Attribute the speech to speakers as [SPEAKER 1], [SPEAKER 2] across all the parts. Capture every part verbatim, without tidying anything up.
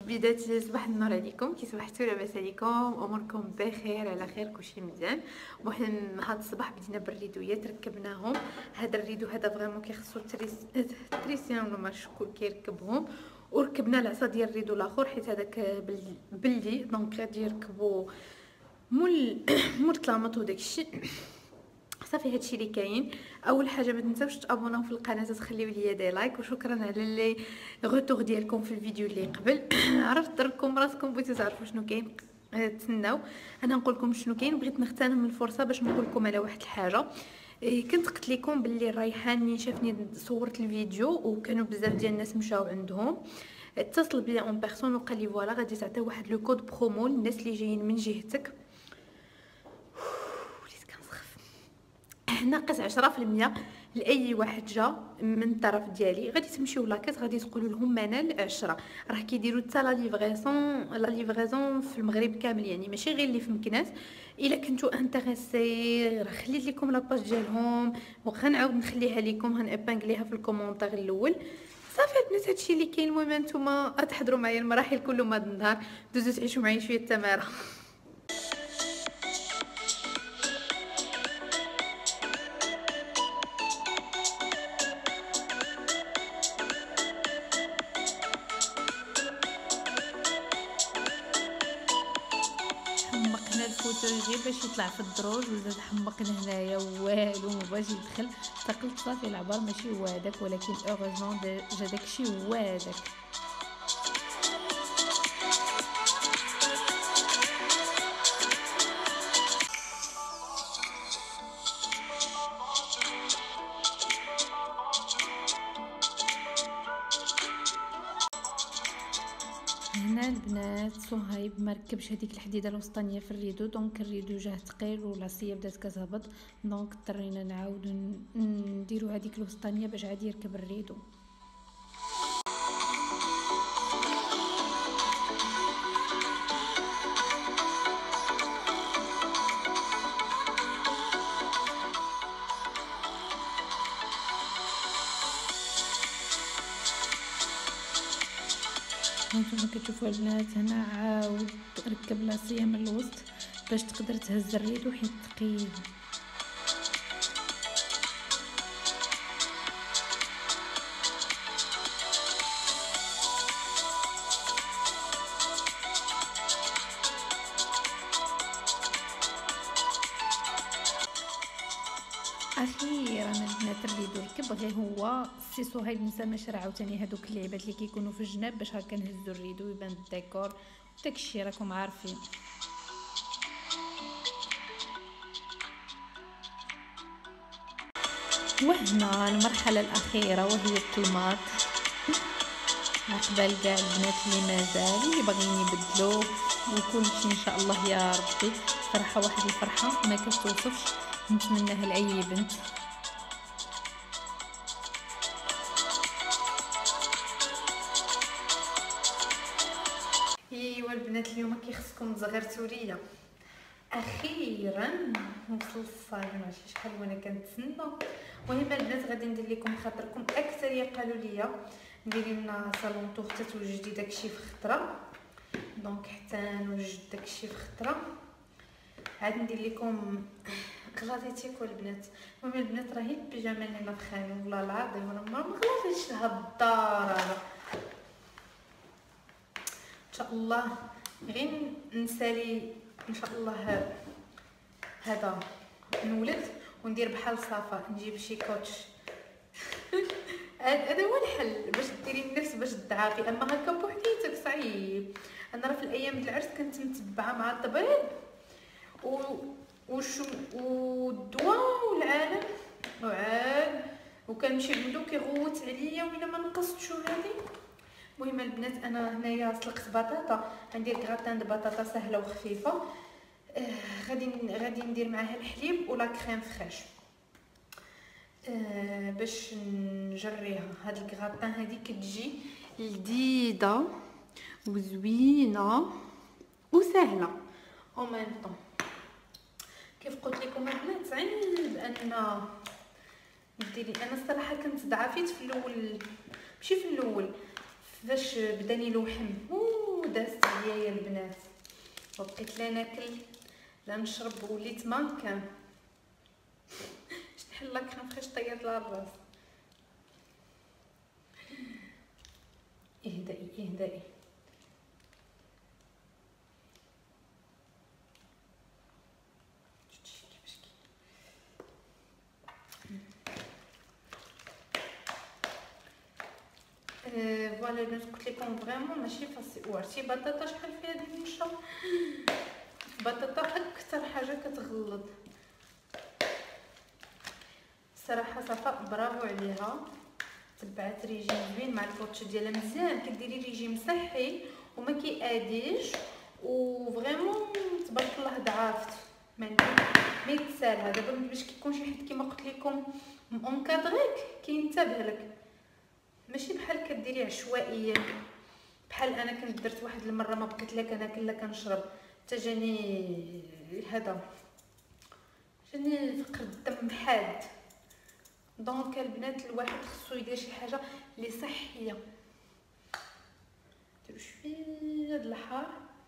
[SPEAKER 1] بداية صباح النور عليكم، كي صبحتوا لاباس عليكم؟ اموركم بخير على خير كلشي مزيان. المهم هذا الصباح بدينا بالريدويات ركبناهم. هذا الريدو هذا فريمون كيخصو تريس تريسيون ولا ما شكون كيركبهم، وركبنا العصا ديال الريدو الاخر حيت هذاك بلدي دونك غادي يركبوا مول مول طلامط وداكشي. صافي هادشي اللي كاين. اول حاجه ما تنساوش تابوناو في القناه وتخليو ليا دي لايك، وشكرا على لي غوتور ديالكم في الفيديو اللي قبل. عرفت دركم راسكم بغيتو تعرفوا شنو كاين، تسناو انا نقول لكم شنو كاين. بغيت نغتنم الفرصه باش نقول لكم على واحد الحاجه. إيه كنت قلت لكم باللي الريحان اللي شافني صورت الفيديو وكانوا بزاف ديال الناس مشاو عندهم، اتصل بيا اون بيرسون وقال لي فوالا غادي تعطي واحد لو كود برومو للناس اللي جايين من جهتك. ناقص عشرة في المية لاي واحد جا من الطرف ديالي. غادي تمشيو لاكاس غادي تقولوا لهم انا عشرة. راه كيديروا حتى لا ليفريزون لا ليفريزون في المغرب كامل، يعني ماشي غير اللي في مكناس. الا كنتو انتريسي راه خليت لكم لاباج ديالهم وغنعاود نخليها لكم، هنابانغليها في الكومونتير الاول. صافي البنات هادشي اللي كاين. المهم نتوما تحضروا معايا المراحل كل ما هاد النهار، دوزو تعيشوا معايا شويه التماره. حمقنا الفوتو غير باش يطلع في الدروج، وزاد حمقنا هنايا والو ما بغاش يدخل. تقلت صافي العبار ماشي هو هذاك، ولكن اوغوزمون جا داكشي هو هذاك. هنا البنات صهيب مركبش هذيك الحديده الوسطانيه في الريدو، دونك الريدو جاه ثقيل والعصيه بدات كتهبط، دونك اضطرينا نعاودو نديرو هذيك الوسطانيه باش عاد يركب الريدو. هانتوما كتشوفوا البنات هنا عاود ركب لاصيه من الوسط باش تقدر تهز الريدو حيت ثقيل. اخيرا البنات الريدو ركب. غير هو سي صهيب نسى ما شرا عاوتاني هذوك اللعيبات اللي كيكونوا في الجناب باش هكا نهزو الريدو ويبان الديكور داكشي راكم عارفين. وهنا المرحله الاخيره وهي الطلماط. عقبال كاع البنات اللي مازال اللي باغيين يبدلوا وكلشي ان شاء الله يا ربي. فرحه واحد الفرحه ما كتوصفش، نتمناها لاي بنت. ايوا البنات اليوم كيخصكم تزغرتوا ليا. اخيرا وصل الصايم، ماشي شحال وانا كنتسنى. المهم البنات غادي ندير لكم خاطركم. اكثريه قالوا لي نديري لنا صالون طور حتى توجدي داكشي في خطره، دونك حتى نوجد داكشي في خطره. عاد ندير لكم غلطيتيكم البنات. المهم البنات راهي البيجامه اللي ما فخاني والله العظيم راه ما غلطيتش لها الدار هذا ان شاء الله. غير نسالي ان شاء الله هذا نولد وندير بحال صافا، نجيب شي كوتش. هذا هو الحل باش ديري النفس باش تضعفي، اما هكا بوحديتك صعيب. انا راه في الايام ديال العرس كنت متبعه مع الطبيب و وشو والدواء والعالم وعاد وكنمشي عنده كيغوت عليا وإلا ما نقصتش هذه. المهم البنات انا هنايا سلقت بطاطا، غندير كراتان د بطاطا سهله وخفيفه. آه غادي غادي ندير معاها الحليب ولا كريم فريش آه باش نجريها. هاد الكراتان هذه كتجي لذيذه وزوينه وسهله او ميم طون. كيف قلت لكم البنات عيب ان ديري. انا الصراحه كنت ضعفيت في الاول، ماشي في الاول فاش بداني لوحم دازت عليا يا البنات، وبقيت لا ناكل لا نشرب وليت مانكان. شنحل لا كريم فريش طيرت لها الراس. اهدئي اهدئي. فوالا البنات قلت لكم فريمون ماشي فاسي. وعرفتي بطاطا شحال فيها ديال النشا؟ بطاطا اكثر حاجه كتغلط صراحه. صفاء برافو عليها، تبعت ريجيم زوين مع الكوتش ديالها مزيان. كديري ريجيم صحي وما كياديش وفريمون تبارك الله ضعافت. ما ما يتسالها. دابا باش كيكون شي حد كيما قلت لكم مونكادريك كينتبه لك، ماشي بحال كديري عشوائيا. بحال انا كنت درت واحد المره ما بقيت لا كناكل لا كنشرب، حتى جاني هذا جاني فقر الدم حاد. دونك البنات الواحد خصو يدير شي حاجه اللي صحيه. ديروا شويه د الحار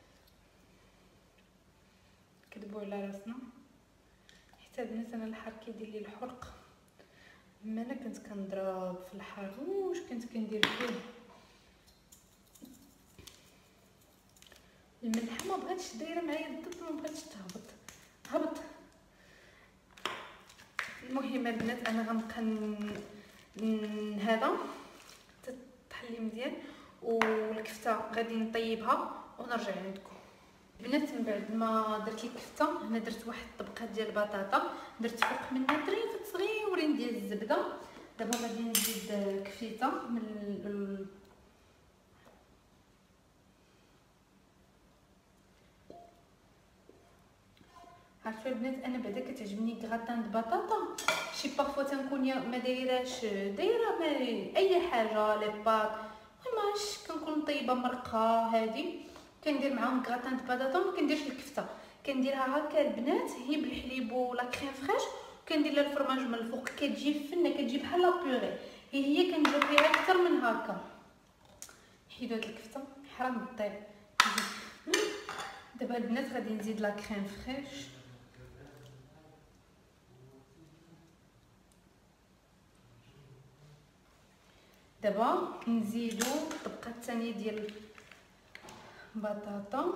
[SPEAKER 1] كذبوا على راسنا، حتى البنات انا الحار كيدير لي الحرق. اما انا كنت كنضرب في الحار واش كنت كندير فيه. الملحه ما بغاتش دايره معايا الضد، ما بغاتش تهبط هبط. المهم البنات انا غنبقى هذا تطحلي مزيان، والكفته غادي نطيبها ونرجع عندكم البنات. من بعد ما درت الكفته هنا درت واحد الطبقه ديال البطاطا، درت فوق منها طريفه صغيورين ديال الزبده. دابا غادي نزيد كفيته من ال... عرفتوا البنات انا بعدا كتعجبني كغاتان د بطاطا. شي بارفو تنكون ما دايراش دايره ما اي حاجه لي باط ماش كنكون طيبه مرقه هذه كندير معاهم كغاتان د بطاطا. ما كنديرش الكفته، كنديرها هكا البنات هي بالحليب ولا كريم فريش، كندير لها الفرماج من الفوق كتجي فنه، كتجي بحال لا بيوري. هي هي كنجاوب فيها اكثر من هكا. حيدوا هاد الكفته حرام تطيب. دابا البنات غادي نزيد لا كريم فريش. دابا نزيدو الطبقه الثانيه ديال البطاطا.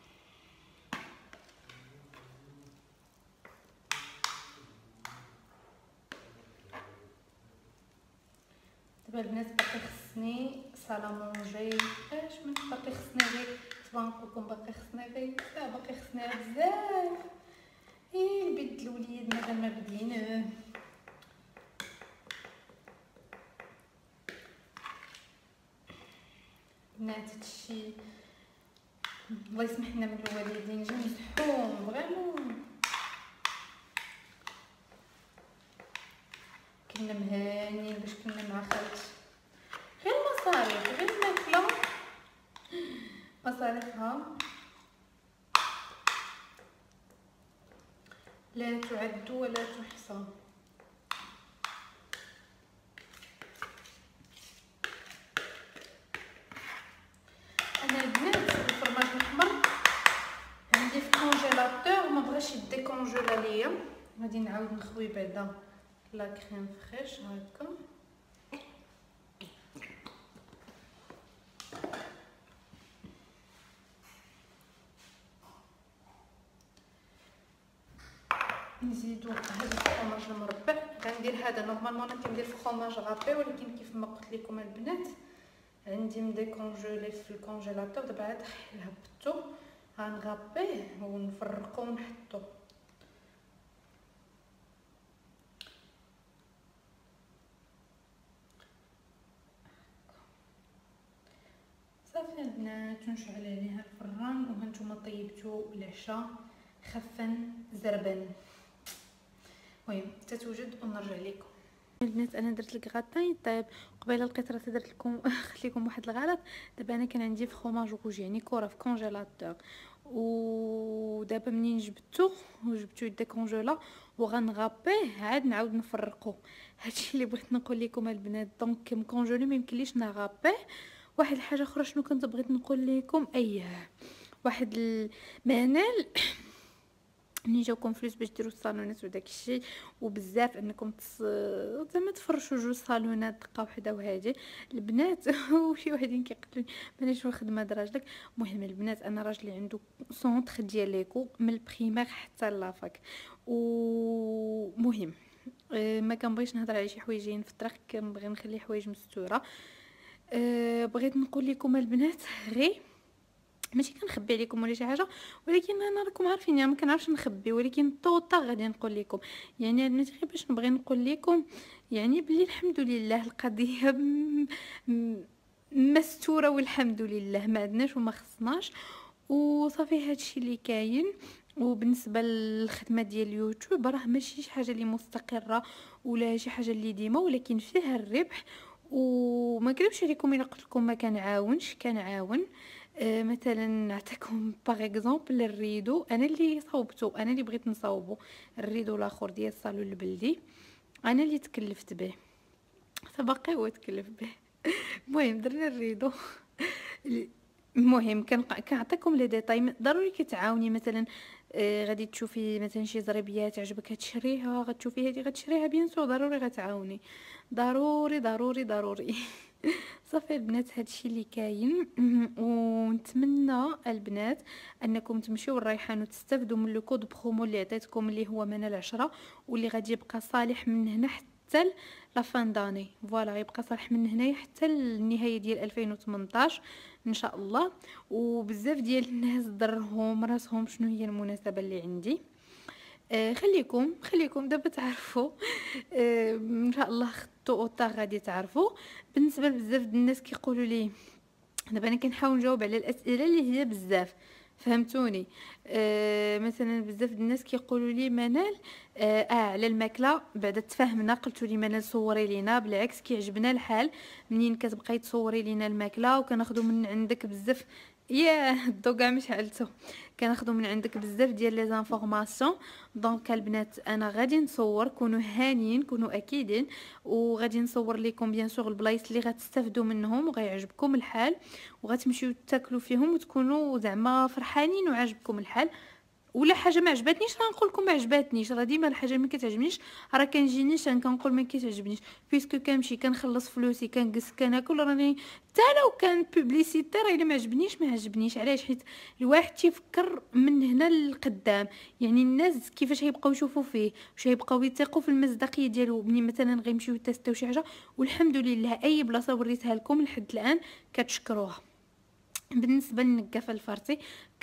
[SPEAKER 1] دابا البنات باقي خصني سالامونجي اش من باقي خصني غير تبانكوكم، باقي خصني غير لا باقي خصني بزاف. ايه البيت الوليد مازال ما بديناه. بنات هادشي الله يسمح لنا من الوالدين جا نصحوهم فريمون. كنا مهانين باش كنا مع خالتي، غير مصاريف غير الماكله مصاريفها لا تعد ولا تحصى. انا البنات الفرماج الاحمر عندي في الكونجيلاتور ما بغاش يديكونجيلا ليا، غادي نعاود نخوي بعدا لا كريم فريش هكا. نزيدو هذا الفرماج المربع. غندير هذا نورمالمون انا كندير فرماج غابي، ولكن كيف ما قلت لكم البنات عندي مديكونجيلي في الكونجيلاتور. دابا عاد هبطو غنغابيه ونفرقو ونحطو. صافي البنات نشعل عليها الفران. وهانتوما طيبتو العشاء خفن زربن. المهم تتوجد ونرجع لكم البنات. انا درت الكغاتاي طيب قبيله القطره درت لكم خليت لكم واحد الغلط. دابا انا كان عندي فخوماج روج يعني كره في كونجيلاتور، ودابا منين جبدتو وجبتو ديكونجيلا وغنغابيه عاد نعاود نفرقو. هادشي اللي بغيت نقول لكم البنات. دونك مكونجيلي ما يمكنليش نغابيه واحد الحاجه اخرى شنو كنت بغيت نقول لكم، اييه واحد المنال ملي جاوكم فلوس باش ديروا الصالونات وداك الشيء، وبزاف انكم تص... زعما تفرشوا جوج صالونات دقه وحده وهادي البنات. وشي وحدين كيقولوا لي شنو الخدمه د راجلك. المهم البنات انا راجلي عنده سونطر ديال ليكو من البريمير حتى لافاك، ومهم أه ما كنبغيش نهضر على شي حوايجين في الطريق، كنبغي نخلي حوايج مستوره. أه بغيت نقول لكم البنات غير ماشي كنخبي عليكم ولا شي حاجه، ولكن انا راكم عارفين يعني ما كنعرفش نخبي، ولكن طوطا غادي نقول لكم. يعني البنات غير باش نبغي نقول لكم يعني بلي الحمد لله القضيه م- م- مستوره والحمد لله، ما عندناش وما خصناش وصافي هادشي اللي كاين. وبالنسبه للخدمه ديال اليوتيوب راه ماشي شي حاجه اللي مستقره ولا شي حاجه اللي ديما، ولكن فيها الربح. وما كذبش عليكم الا قلت لكم ما كنعاونش، كنعاون. آه مثلا نعطيكم باغ اكزومبل الريدو انا اللي صوبته، انا اللي بغيت نصاوبه، الريدو الاخر ديال الصالون البلدي انا اللي تكلفت به، باقي هو تكلف به. المهم درنا الريدو. المهم كنق- كنعطيكم لي ديتاي ضروري كتعاوني. مثلا آه غادي تشوفي مثلا شي زريبيات عجبك هتشريها، غتشوفي هذه غتشريها بيان سور ضروري غتعاوني، ضروري ضروري ضروري. صافي البنات هادشي اللي كاين. ونتمنى البنات انكم تمشيو للريحان وتستافدوا من لو كود برومو اللي عطيتكم اللي هو من العشرة، واللي غادي يبقى صالح من هنا حتى لا فان داني. فوالا غيبقى صالح من هنايا حتى النهايه ديال ألفين وثمنطاش ان شاء الله. وبزاف ديال الناس ضرهم راسهم شنو هي المناسبه اللي عندي. آه خليكم خليكم دابا تعرفوا. آه ان شاء الله خطو اوطا غادي تعرفوا. بالنسبه لبزاف د الناس كيقولوا لي دابا انا كنحاول نجاوب على الاسئله اللي هي بزاف، فهمتوني. آه مثلا بزاف د الناس كيقولوا لي منال آه, اه على الماكله بعدا تفاهمنا، قلتوا لي منال صوري لينا، بالعكس كيعجبنا الحال منين كتبقاي تصوري لينا الماكله وكناخذوا من عندك بزاف. ياه الضو كاع مش حالته. كناخذوا من عندك بزاف ديال لي زانفورماسيون. دونك البنات انا غادي نصور، كونوا هانيين كونوا اكيدين، وغادي نصور لكم بيان سور البلايص اللي غتستافدوا منهم وغيعجبكم الحال وغتمشيو تاكلوا فيهم وتكونوا زعما فرحانين وعاجبكم الحال. ولا حاجه ما عجبتنيش راه نقول لكم ما عجبتنيش، راه ديما الحاجه ما كتعجبنيش راه كنجينيش انا كنقول ما كتعجبنيش، بيسكو كنمشي كنخلص فلوسي كنجلس كناكل راني حتى لو كان بوبليسيتي راه الا ما عجبنيش ما عجبنيش. علاش؟ حيت الواحد تيفكر من هنا للقدام، يعني الناس كيفاش يبقاو يشوفوا فيه واش يبقاو يثقوا في المصداقيه ديالو ملي مثلا غيمشيو يتيستيو شي حاجه. والحمد لله اي بلاصه وريتها لكم لحد الان كتشكروها. بالنسبه للنقافه الفرتي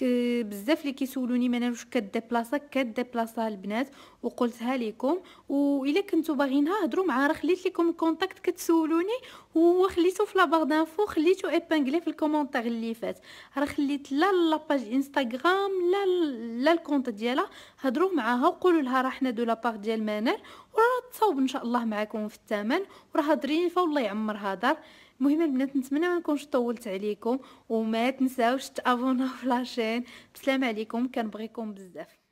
[SPEAKER 1] بزاف اللي كيسولوني منال واش كديبلاصا كديبلاصا البنات وقلتها لكم. والا كنتو باغينها هضروا معها راه خليت لكم الكونتاكت كتسولوني وهو خليته في لابار دانفو، خليته ايبانغلي في الكومونتير اللي فات، راه خليت لا لاباج انستغرام لا لا الكونت ديالها. هضروا معاها وقولوا لها راه حنا دو لابار ديال منال وراه تصاوب ان شاء الله معكم في الثمن، وراه ظريفه والله يعمرها دار. المهم البنات نتمنى ما نكونش طولت عليكم وما تنساوش تابوناو في لاشين. بسلام عليكم كنبغيكم بزاف.